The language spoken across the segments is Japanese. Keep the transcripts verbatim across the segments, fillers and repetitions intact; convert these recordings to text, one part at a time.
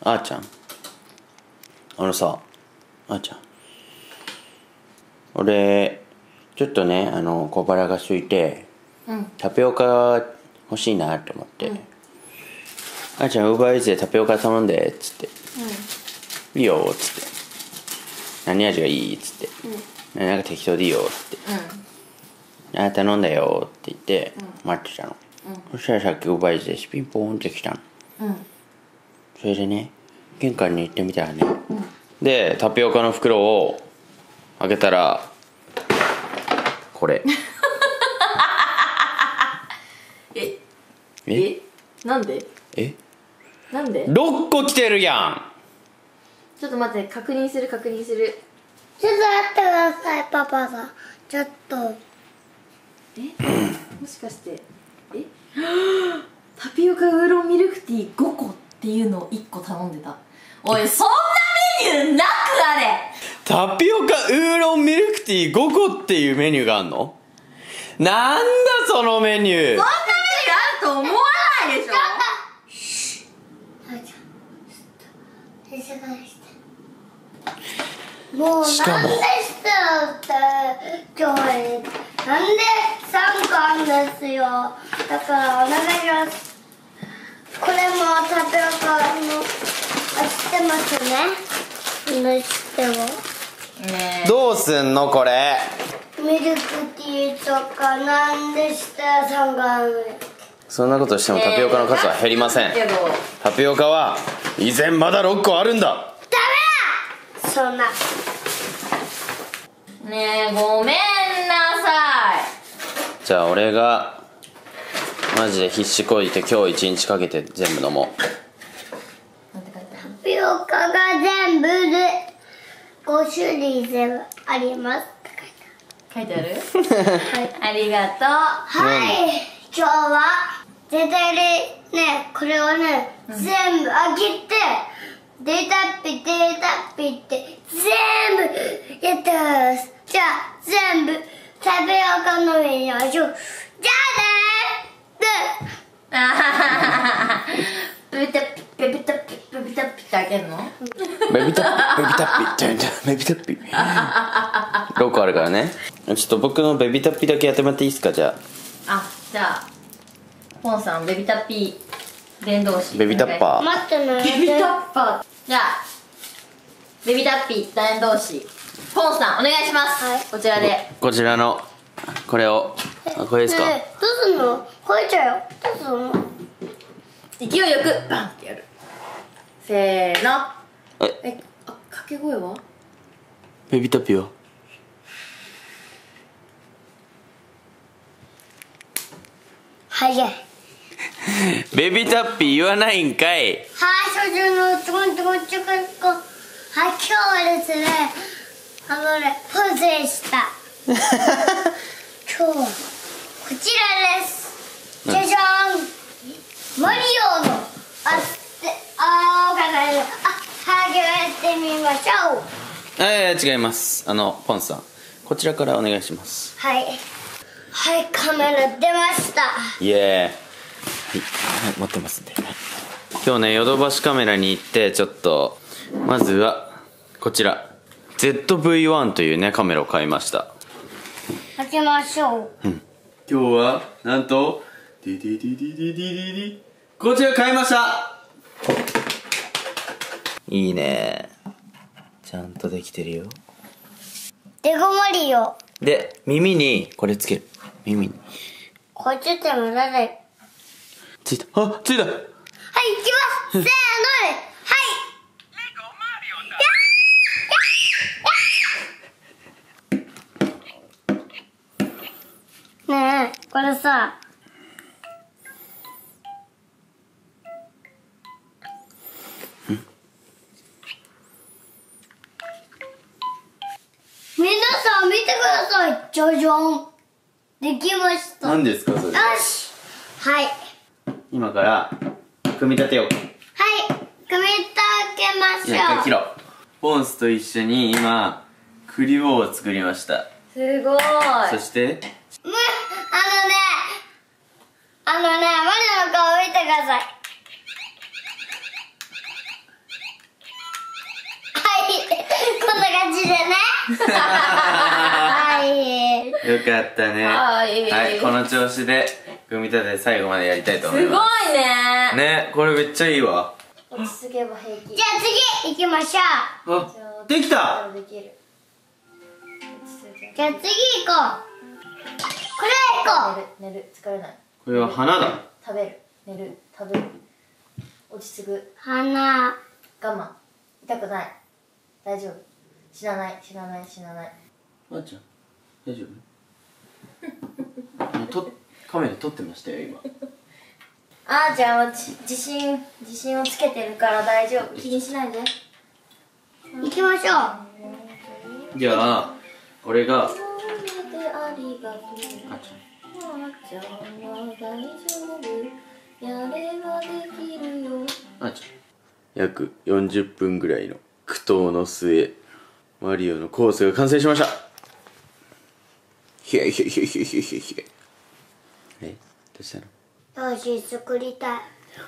あーちゃん、あのさ、あーちゃん、俺ちょっとね、あの小腹が空いて、うん、タピオカ欲しいなと思って、うん、あーちゃんウーバーイーツでタピオカ頼んでっつって、うん、いいよっつって、何味がいいっつって、うん、なんか適当でいいよっつって、うん、あ頼んだよって言って、うん、待ってたの、うん、そしたらさっきウーバーイーツでピンポーンって来たの、うん、それでね、玄関に行ってみたらね、うん、でタピオカの袋を開けたらこれええなんでえなんでろっこ来てるやん。 ちょっと待って、確認する確認する。 ちょっと待ってください、パパさん。ちょっとえもしかしてえタピオカウーロンミルクティーごこっていうのをいっこ頼んでた。おい、そんなメニューなくあれ。 タピオカウーロンミルクティーごこっていうメニューがあんの？なんだそのメニュー。そんなメニューあると思わないでしょ。 シュッ。静かにして。もうなんでしてるって今日なんでさんこあんですよ。だからお願いします。これもタピオカのあ知ってますね。のしてもねえどうすんのこれ。 ミルクティーとかなんでしてさんこある。 そんなことしてもタピオカの数は減りません。タピオカは依然まだろっこあるんだ。 ダメだそんな。 ねえごめんなさい。 じゃあ俺がマジで必死こいて今日一日かけて全部飲もう。 タピオカが全部でごしゅるい全部ありますって書いてあるはい、 ありがとう。 はい、今日は絶対にねこれをね、うん、全部開けてデータッピデータッピって全部やってます。じゃあ全部タピオカの上にしましょう。じゃあねー。 あはははベビタッピベビタッピベビタッピって開けんの？ ベビタッピベビタッピベビタッピろっこあるからね。ちょっと僕のベビタッピだけやってもらっていいですか。じゃああ、じゃあポンさんベビタッピ伝道師ベビタッパー待ってねベビタッパー。じゃあベビタッピ伝道師ポンさんお願いします、はい、こちらでこちらのこれをあこれですか、 ね、どうすんの？こえちゃうよ。どうすんの？ 勢いよくバンってやる。せーの。 ええあ掛け声はベビタッピは早いベビタッピ言わないんかい。 はい、それのちょこんちょこんちょこんちょこん。はい、今日はですね、あのね、ポーズでした今日はこちらです。じゃじゃーん、マリオのあってあーがないのあ始めてみましょう。 えー、違います。あのポンさんこちらからお願いします。 はいはい、カメラ出ました。 イエーイ、はい、はい、持ってますんで、今日ねヨドバシカメラに行ってちょっとまずはこちら ゼットブイワン というねカメラを買いました。 開けましょう、うん、 今日はなんとディディディディディディディディこちら買いました。いいね、ちゃんとできてるよ。 デコマリオで耳にこれつける。耳にこっちってもなぜついた。あ、ついた。はい、 行きますせーのではいねえ、これさ皆さん見てください。じゃじゃん、できました。 何ですかそれ。 よし、はい、 今から組み立てよう。 はい、組み立てましょう。 いや、切ろう。ポンスと一緒に今クリボーを作りました。 すごい。 そしてむあのねあのねマリオの顔見てください。 はいよかったね。 はいはい、この調子で組み立て最後までやりたいと思いすごいますねね。これめっちゃいいわ。 落ち着けば平気。 じゃあ次行きましょう。 あ、できた。 できる。 じゃあ次行こう。これ行こう。 寝る寝る疲れない。 これは花だ。 食べる寝る食べる落ち着く花。 我慢痛くない大丈夫死なない死なない死なない。 あーちゃん大丈夫？とカメラ撮ってましたよ今。 あーちゃんは自信自信をつけてるから大丈夫気にしないで。 行きましょう。 じゃあ俺が。あーちありがとう。 ゃんじゃあ大丈夫やればできるよ。 あーちゃん約よんじゅっぷんぐらいの苦闘の末マリオのコースが完成しました。ひえひえひえひえひえひえひえ。え、どうしたの？ よし作りたい。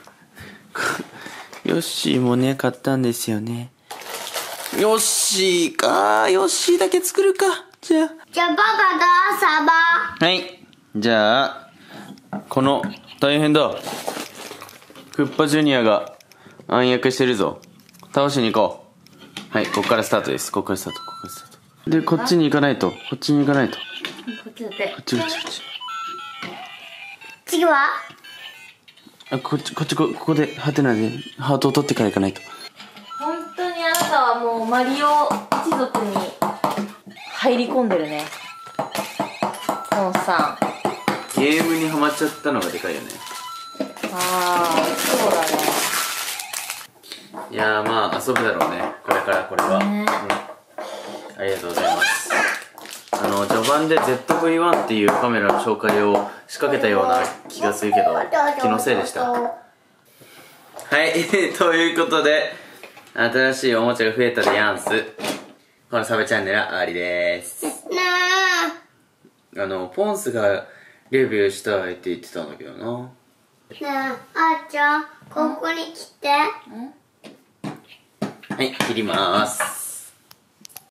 ヨッシーもね買ったんですよね。ヨッシーか、ヨッシーだけ作るか。じゃあじゃあパパとサバ。 はい、じゃあこの大変だクッパジュニアが暗躍してるぞ。倒しに行こう。はい、ここからスタートです。ここからスタート、ここからスタートで、こっちに行かないと、こっちに行かないと。 こっちだってこっちこっちこっち。 次はあ、こっちこっち、こここでハテナでハートを取ってから行かないと。 本当にあなたはもうマリオ一族に入り込んでるねポンさん。 ゲームにハマっちゃったのがでかいよね。 ああそうだね。 いやー、まあ遊ぶだろうねこれからこれは、 ねうん、ありがとうございます。あの序盤で ゼットブイワン っていうカメラの紹介を仕掛けたような気がするけど気のせいでした。はいということで新しいおもちゃが増えたでやんす。このサブチャンネルは終わりです。 なああのポンスがレビューしたいって言ってたんだけどな。 ねえあーちゃんここに来て。 はい、切りまーす。